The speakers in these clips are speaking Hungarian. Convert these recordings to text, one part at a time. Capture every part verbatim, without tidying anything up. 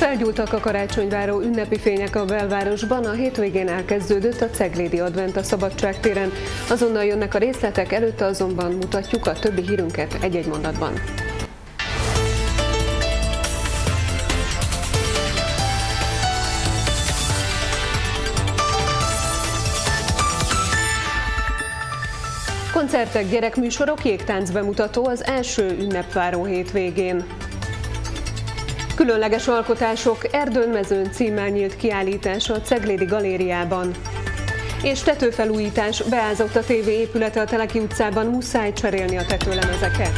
Felgyúltak a karácsonyváró ünnepi fények a belvárosban, a hétvégén elkezdődött a Ceglédi Advent a Szabadságtéren. Azonnal jönnek a részletek, előtte azonban mutatjuk a többi hírünket egy-egy mondatban. Koncertek, gyerekműsorok, jégtánc bemutató az első ünnepváró hétvégén. Különleges alkotások, Erdőn mezőn címmel nyílt kiállítás a Ceglédi Galériában. És tetőfelújítás, beázott a tévé épülete a Teleki utcában, muszáj cserélni a tetőlemezeket.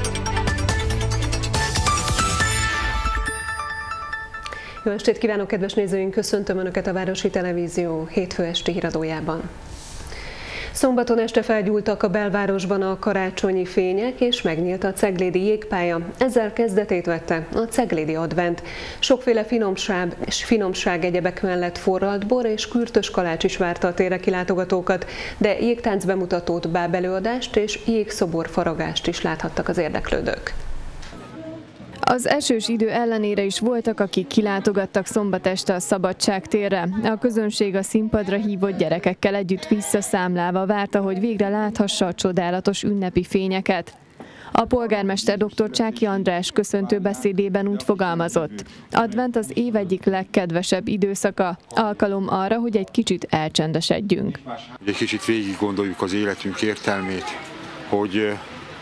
Jó estét kívánok, kedves nézőink! Köszöntöm Önöket a Városi Televízió hétfő esti híradójában. Szombaton este felgyúltak a belvárosban a karácsonyi fények, és megnyílt a ceglédi jégpálya. Ezzel kezdetét vette a Ceglédi Advent. Sokféle finomság és finomság egyebek mellett forralt bor és kürtös kalács is várta a térre kilátogatókat, de jégtánc bemutatót, bábelőadást és jégszobor faragást is láthattak az érdeklődők. Az esős idő ellenére is voltak, akik kilátogattak szombat este a Szabadságtérre. A közönség a színpadra hívott gyerekekkel együtt visszaszámlálva várta, hogy végre láthassa a csodálatos ünnepi fényeket. A polgármester dr. Csáky András köszöntő beszédében úgy fogalmazott: Advent az év egyik legkedvesebb időszaka, alkalom arra, hogy egy kicsit elcsendesedjünk. Egy kicsit végig gondoljuk az életünk értelmét, hogy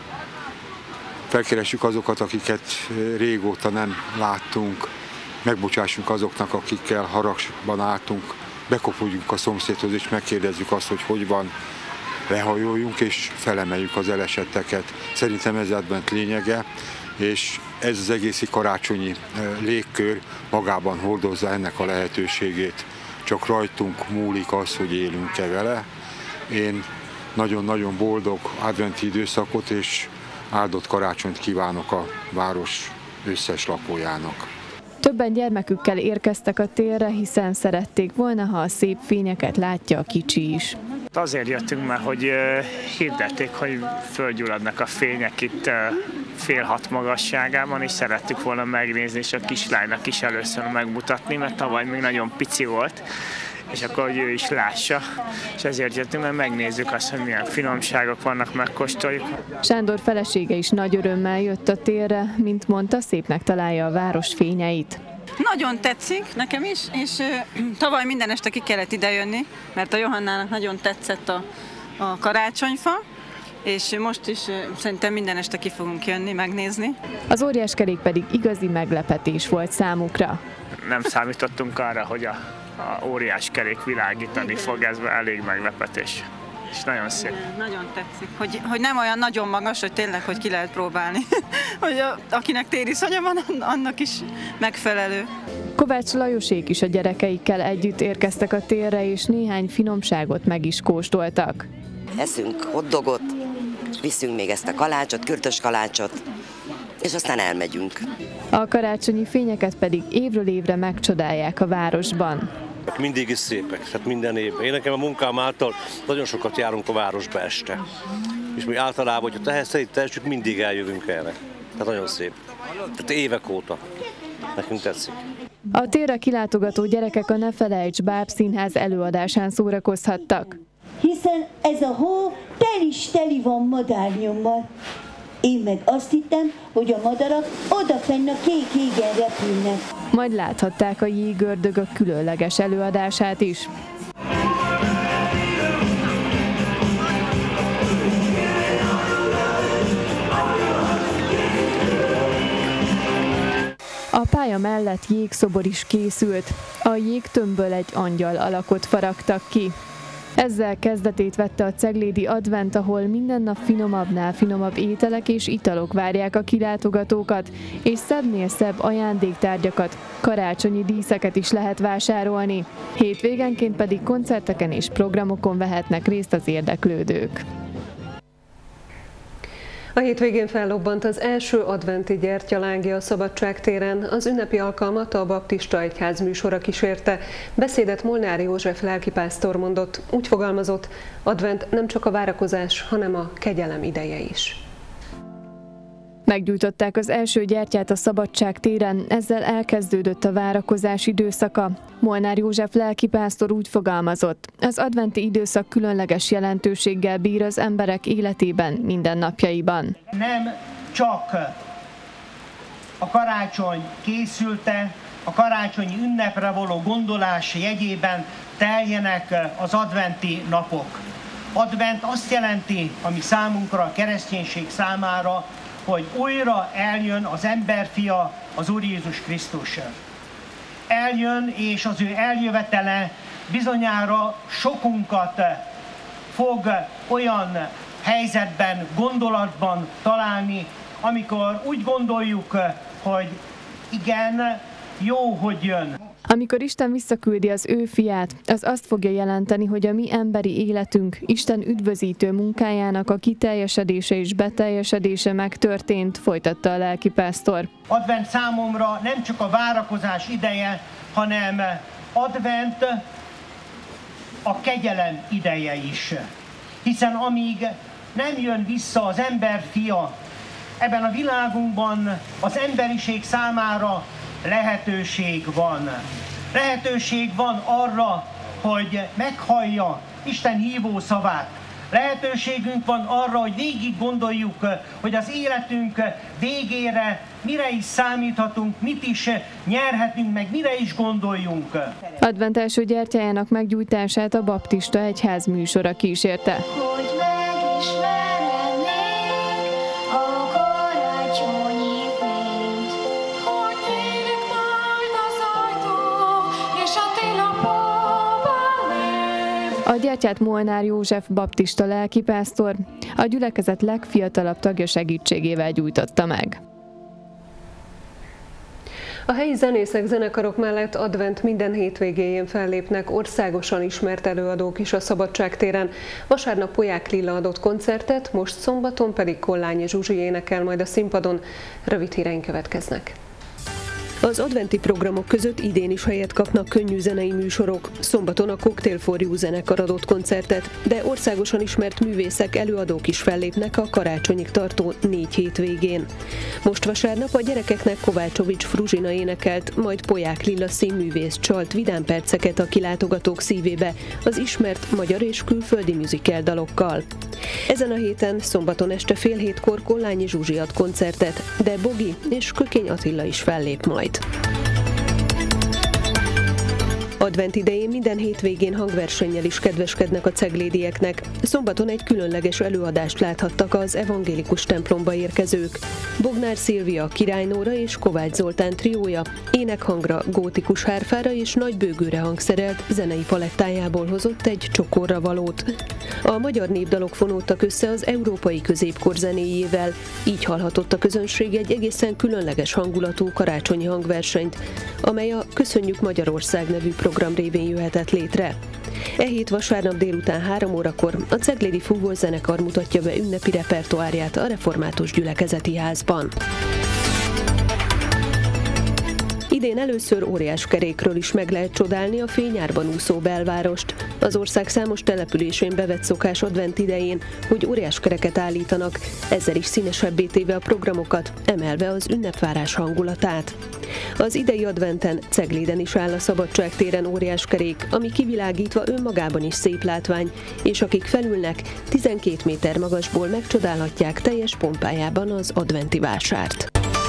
felkeressük azokat, akiket régóta nem láttunk, megbocsássunk azoknak, akikkel haragban álltunk, bekopuljunk a szomszédhoz és megkérdezzük azt, hogy hogy van, lehajoljunk és felemeljük az elesetteket. Szerintem ez Advent lényege, és ez az egészi karácsonyi légkör magában hordozza ennek a lehetőségét. Csak rajtunk múlik az, hogy élünk-e vele. Én nagyon-nagyon boldog adventi időszakot és áldott karácsonyt kívánok a város összes lakójának. Többen gyermekükkel érkeztek a térre, hiszen szerették volna, ha a szép fényeket látja a kicsi is. Azért jöttünk, mert hogy hirdették, hogy fölgyulladnak a fények itt fél hat magasságában, és szerettük volna megnézni, és a kislánynak is először megmutatni, mert tavaly még nagyon pici volt, és akkor, hogy ő is lássa, és ezért jöttünk, mert megnézzük azt, hogy milyen finomságok vannak, megkóstoljuk. Sándor felesége is nagy örömmel jött a térre, mint mondta, szépnek találja a város fényeit. Nagyon tetszik nekem is, és uh, tavaly minden este ki kellett idejönni, mert a Johannának nagyon tetszett a, a karácsonyfa, és most is uh, szerintem minden este ki fogunk jönni, megnézni. Az óriáskerék pedig igazi meglepetés volt számukra. Nem számítottunk arra, hogy a a óriás kerék világítani fog, ez elég meglepetés. És nagyon szép. Nagyon tetszik, hogy, hogy nem olyan nagyon magas, hogy tényleg, hogy ki lehet próbálni. Hogy a, akinek tériszonya van, annak is megfelelő. Kovács Lajosék is a gyerekeikkel együtt érkeztek a térre, és néhány finomságot meg is kóstoltak. Eszünk hotdogot, viszünk még ezt a kalácsot, kürtös kalácsot, és aztán elmegyünk. A karácsonyi fényeket pedig évről évre megcsodálják a városban. Mindig is szépek, tehát minden évben. Én nekem a munkám által nagyon sokat járunk a városba este. És mi általában, hogy ehhez szerint mindig eljövünk erre. Tehát nagyon szép. Tehát évek óta. Nekünk tetszik. A térre kilátogató gyerekek a Ne Felejts Bábszínház előadásán szórakozhattak. Hiszen ez a hó tel is teli van madárnyommal. Én meg azt hittem, hogy a madarak odafenn a kék égen repülnek. Majd láthatták a jégördögök különleges előadását is. A pálya mellett jégszobor is készült. A jégtömbből egy angyal alakot faragtak ki. Ezzel kezdetét vette a Ceglédi Advent, ahol minden nap finomabbnál finomabb ételek és italok várják a kilátogatókat, és szebbnél szebb ajándéktárgyakat, karácsonyi díszeket is lehet vásárolni. Hétvégenként pedig koncerteken és programokon vehetnek részt az érdeklődők. A hétvégén fellobbant az első adventi gyertyalángja a Szabadságtéren. Az ünnepi alkalmat a Baptista Egyház műsora kísérte. Beszédet Molnár József lelkipásztor mondott, úgy fogalmazott, advent nem csak a várakozás, hanem a kegyelem ideje is. Meggyújtották az első gyertyát a Szabadság téren, ezzel elkezdődött a várakozás időszaka. Molnár József lelkipásztor úgy fogalmazott, az adventi időszak különleges jelentőséggel bír az emberek életében, mindennapjaiban. Nem csak a karácsony készülte, a karácsonyi ünnepre való gondolás jegyében teljenek az adventi napok. Advent azt jelenti, ami számunkra, a kereszténység számára, hogy újra eljön az emberfia, az Úr Jézus Krisztus. Eljön, és az ő eljövetele bizonyára sokunkat fog olyan helyzetben, gondolatban találni, amikor úgy gondoljuk, hogy igen, jó, hogy jön. Amikor Isten visszaküldi az ő fiát, az azt fogja jelenteni, hogy a mi emberi életünk Isten üdvözítő munkájának a kiteljesedése és beteljesedése megtörtént, folytatta a lelkipásztor. Advent számomra nem csak a várakozás ideje, hanem advent a kegyelem ideje is. Hiszen amíg nem jön vissza az ember fia, ebben a világunkban az emberiség számára lehetőség van. Lehetőség van arra, hogy meghallja Isten hívó szavát. Lehetőségünk van arra, hogy végig gondoljuk, hogy az életünk végére mire is számíthatunk, mit is nyerhetünk, meg mire is gondoljunk. Advent első gyertyájának meggyújtását a baptista egyház műsora kísérte. A gyertyát Molnár József baptista lelkipásztor a gyülekezet legfiatalabb tagja segítségével gyújtotta meg. A helyi zenészek, zenekarok mellett advent minden hétvégéjén fellépnek országosan ismert előadók is a Szabadság téren. Vasárnap Polyák Lilla adott koncertet, most szombaton pedig Kollányi Zsuzsi énekel majd a színpadon. Rövid híreink következnek. Az adventi programok között idén is helyet kapnak könnyű zenei műsorok. Szombaton a Cocktail for You zenekar adott koncertet, de országosan ismert művészek, előadók is fellépnek a karácsonyig tartó négy hétvégén. Most vasárnap a gyerekeknek Kovácsovics Fruzsina énekelt, majd Polyák Lilla színművész csalt vidám perceket a kilátogatók szívébe az ismert magyar és külföldi musical dalokkal. Ezen a héten szombaton este fél hétkor Kollányi Zsuzsi ad koncertet, de Bogi és Kökény Attila is fellép majd. Advent idején minden hétvégén hangversennyel is kedveskednek a ceglédieknek. Szombaton egy különleges előadást láthattak az evangélikus templomba érkezők. Bognár Szilvia, Király Nóra és Kovács Zoltán triója énekhangra, gótikus hárfára és nagybőgőre hangszerelt zenei palettájából hozott egy csokorra valót. A magyar népdalok fonódtak össze az európai középkor zenéjével, így hallhatott a közönség egy egészen különleges hangulatú karácsonyi hangversenyt, amely a Köszönjük Magyarország nevű program révén jöhetett létre. E hét vasárnap délután három órakor a Ceglédi Fúvós Zenekar mutatja be ünnepi repertoárját a Református Gyülekezeti Házban. Idén először óriáskerékről is meg lehet csodálni a fényárban úszó belvárost. Az ország számos településén bevett szokás advent idején, hogy óriáskereket állítanak, ezzel is színesebbé téve a programokat, emelve az ünnepvárás hangulatát. Az idei adventen Cegléden is áll a Szabadság téren óriáskerék, ami kivilágítva önmagában is szép látvány, és akik felülnek, tizenkét méter magasból megcsodálhatják teljes pompájában az adventi vásárt.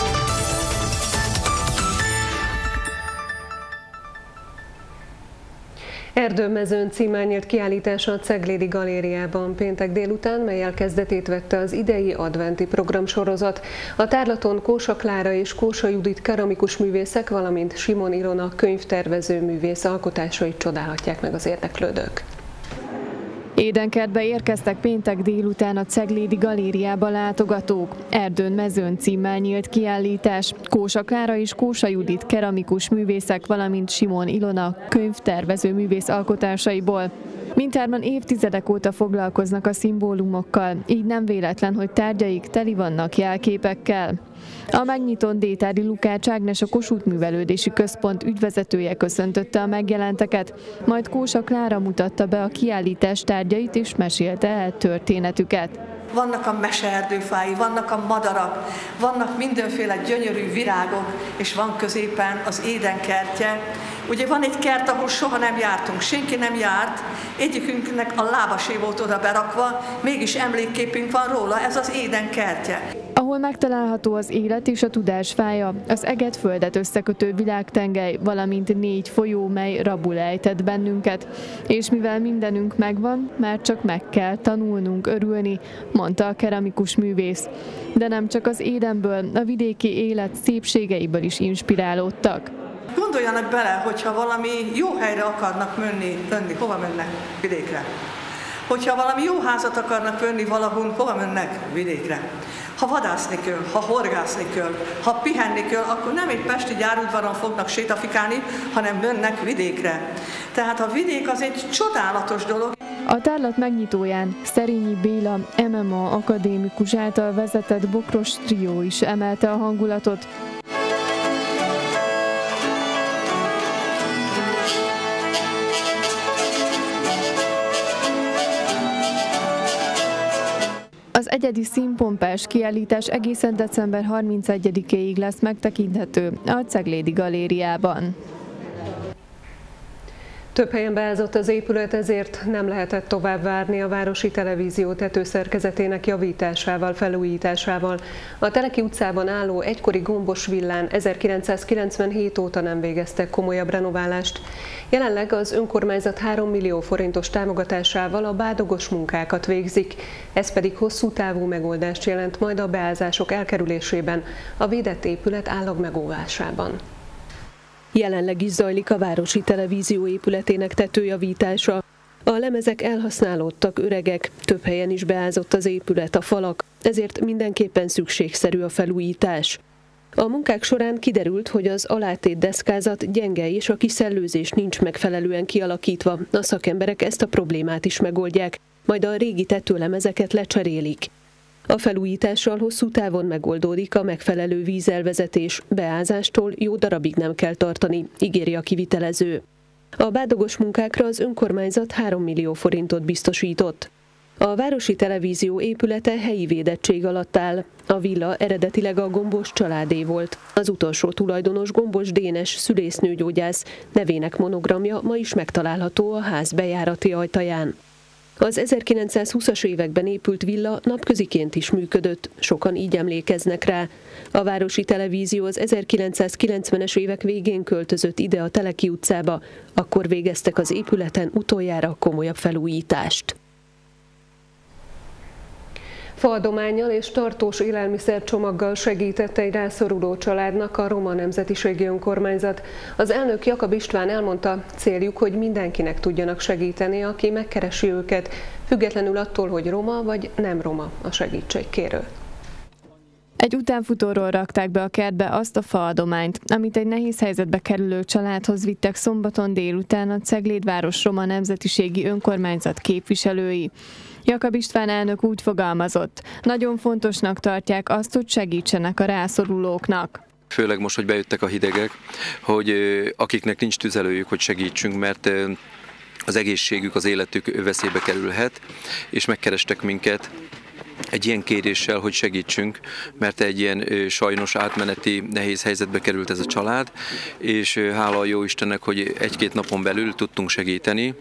Erdőmezőn címmel nyílt kiállítása a Ceglédi Galériában péntek délután, melyel kezdetét vette az idei adventi programsorozat. A tárlaton Kósa Klára és Kósa Judit keramikus művészek, valamint Simon Ilona könyvtervező művész alkotásait csodálhatják meg az érdeklődők. Édenkertbe érkeztek péntek délután a Ceglédi Galériába látogatók. Erdőn mezőn címmel nyílt kiállítás. Kósa Klára és Kósa Judit keramikus művészek, valamint Simon Ilona könyvtervező művész alkotásaiból. Mindhárman évtizedek óta foglalkoznak a szimbólumokkal, így nem véletlen, hogy tárgyaik teli vannak jelképekkel. A megnyitón Détári Lukács Ágnes, a Kossuth Művelődési Központ ügyvezetője köszöntötte a megjelenteket, majd Kósa Klára mutatta be a kiállítás tárgyait és mesélte el történetüket. vannak a meseerdőfái, vannak a madarak, vannak mindenféle gyönyörű virágok, és van középen az édenkertje. Ugye van egy kert, ahol soha nem jártunk, senki nem járt, egyikünknek a lábasé volt oda berakva, mégis emlékképünk van róla, ez az édenkertje. Ahol megtalálható az élet és a tudás fája, az eget-földet összekötő világtengely, valamint négy folyó, mely rabul ejtett bennünket. És mivel mindenünk megvan, már csak meg kell tanulnunk örülni, mondta a keramikus művész. De nem csak az Édenből, a vidéki élet szépségeiből is inspirálódtak. Gondoljanak bele, hogyha valami jó helyre akarnak menni, menni, hova mennek? Vidékre. Hogyha valami jó házat akarnak venni valahol, hova mennek? Vidékre. Ha vadászni kell, ha horgászni kell, ha pihenni kell, akkor nem egy pesti gyárudvaron fognak sétafikálni, hanem mennek vidékre. Tehát a vidék az egy csodálatos dolog. A tárlat megnyitóján Szerényi Béla em em á akadémikus által vezetett bokros trió is emelte a hangulatot. Az egyedi színpompás kiállítás egészen december harmincegyedikéig lesz megtekinthető a Ceglédi Galériában. Több helyen beázott az épület, ezért nem lehetett tovább várni a Városi Televízió tetőszerkezetének javításával, felújításával. A Teleki utcában álló egykori gombos villán ezerkilencszázkilencvenhét óta nem végeztek komolyabb renoválást. Jelenleg az önkormányzat három millió forintos támogatásával a bádogos munkákat végzik, ez pedig hosszú távú megoldást jelent majd a beázások elkerülésében, a védett épület állagmegóvásában. Jelenleg is zajlik a Városi Televízió épületének tetőjavítása. A lemezek elhasználódtak, öregek, több helyen is beázott az épület, a falak, ezért mindenképpen szükségszerű a felújítás. A munkák során kiderült, hogy az alátét deszkázat gyenge és a kiszellőzés nincs megfelelően kialakítva. A szakemberek ezt a problémát is megoldják, majd a régi tetőlemezeket lecserélik. A felújítással hosszú távon megoldódik a megfelelő vízelvezetés, beázástól jó darabig nem kell tartani, ígéri a kivitelező. A bádogos munkákra az önkormányzat három millió forintot biztosított. A Városi Televízió épülete helyi védettség alatt áll. A villa eredetileg a Gombos családé volt. Az utolsó tulajdonos Gombos Dénes szülésznőgyógyász nevének monogramja ma is megtalálható a ház bejárati ajtaján. Az ezerkilencszázhúszas években épült villa napköziként is működött, sokan így emlékeznek rá. A Városi Televízió az ezerkilencszázkilencvenes évek végén költözött ide a Teleki utcába, akkor végeztek az épületen utoljára komolyabb felújítást. Faadománnyal és tartós élelmiszercsomaggal segített egy rászoruló családnak a roma nemzetiségi önkormányzat. Az elnök Jakab István elmondta, céljuk, hogy mindenkinek tudjanak segíteni, aki megkeresi őket, függetlenül attól, hogy roma vagy nem roma a segítségkérő. Egy utánfutóról rakták be a kertbe azt a faadományt, amit egy nehéz helyzetbe kerülő családhoz vittek szombaton délután a Ceglédváros Roma Nemzetiségi Önkormányzat képviselői. Jakab István elnök úgy fogalmazott, nagyon fontosnak tartják azt, hogy segítsenek a rászorulóknak. Főleg most, hogy bejöttek a hidegek, hogy akiknek nincs tüzelőjük, hogy segítsünk, mert az egészségük, az életük veszélybe kerülhet, és megkerestek minket egy ilyen kéréssel, hogy segítsünk, mert egy ilyen sajnos átmeneti nehéz helyzetbe került ez a család, és hála a jó Istennek, hogy egy-két napon belül tudtunk segíteni.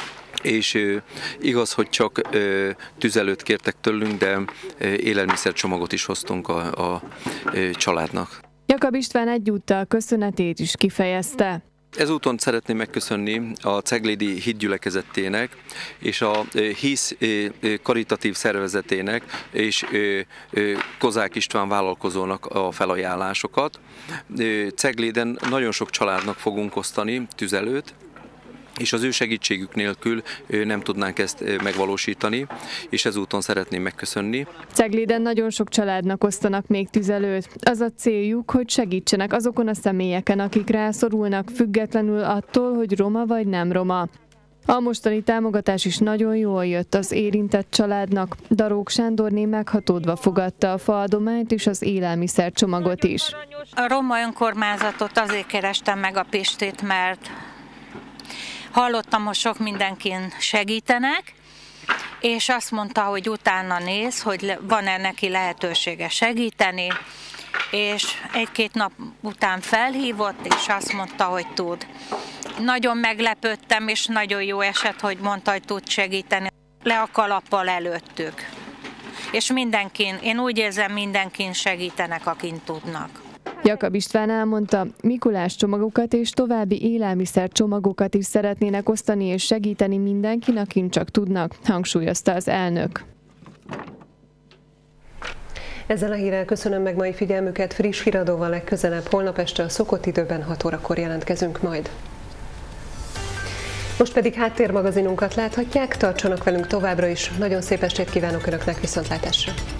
És igaz, hogy csak tüzelőt kértek tőlünk, de élelmiszercsomagot is hoztunk a, a családnak. Jakab István egyúttal köszönetét is kifejezte. Ezúton szeretném megköszönni a Ceglédi Hitgyülekezettének és a HISZ karitatív szervezetének és Kozák István vállalkozónak a felajánlásokat. Cegléden nagyon sok családnak fogunk osztani tüzelőt, és az ő segítségük nélkül nem tudnánk ezt megvalósítani, és ezúton szeretném megköszönni. Cegléden nagyon sok családnak osztanak még tüzelőt. Az a céljuk, hogy segítsenek azokon a személyeken, akik rászorulnak, függetlenül attól, hogy roma vagy nem roma. A mostani támogatás is nagyon jól jött az érintett családnak. Darók Sándorné meghatódva fogadta a faadományt és az élelmiszercsomagot is. A roma önkormányzatot azért kerestem meg a Pistét, mert hallottam, hogy sok mindenkin segítenek, és azt mondta, hogy utána néz, hogy van-e neki lehetősége segíteni, és egy-két nap után felhívott, és azt mondta, hogy tud. Nagyon meglepődtem, és nagyon jó eset, hogy mondta, hogy tud segíteni. Le a kalappal előttük. És mindenkin, én úgy érzem, mindenkin segítenek, akin tudnak. Jakab István elmondta, Mikulás csomagokat és további élelmiszer csomagokat is szeretnének osztani és segíteni mindenkin, akin csak tudnak, hangsúlyozta az elnök. Ezzel a hírrel köszönöm meg mai figyelmüket, friss híradóval legközelebb holnap este a szokott időben hat órakor jelentkezünk majd. Most pedig háttérmagazinunkat láthatják, tartsanak velünk továbbra is. Nagyon szép estét kívánok Önöknek, viszontlátásra!